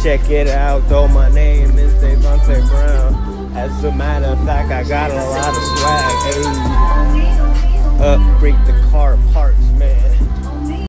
Check it out, though my name is Devontae Brown. As a matter of fact, I got a lot of swag. Hey, upgrade the car parts.